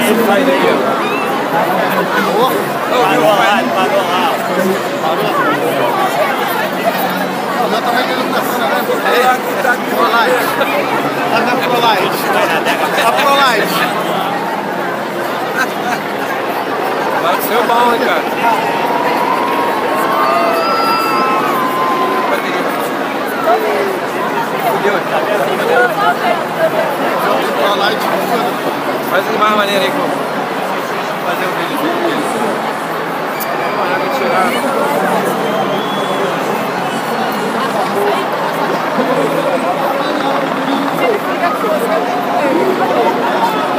Ele sai daí, ó. Parou lá. Não, também tem iluminação na grande. Prolight. Anda Prolight. A Prolight. Vai ser bom, hein, cara? Prolight. Faz uma mais maneira aí, como fazer um vídeo disso. Vamos tirar. Via Crucis.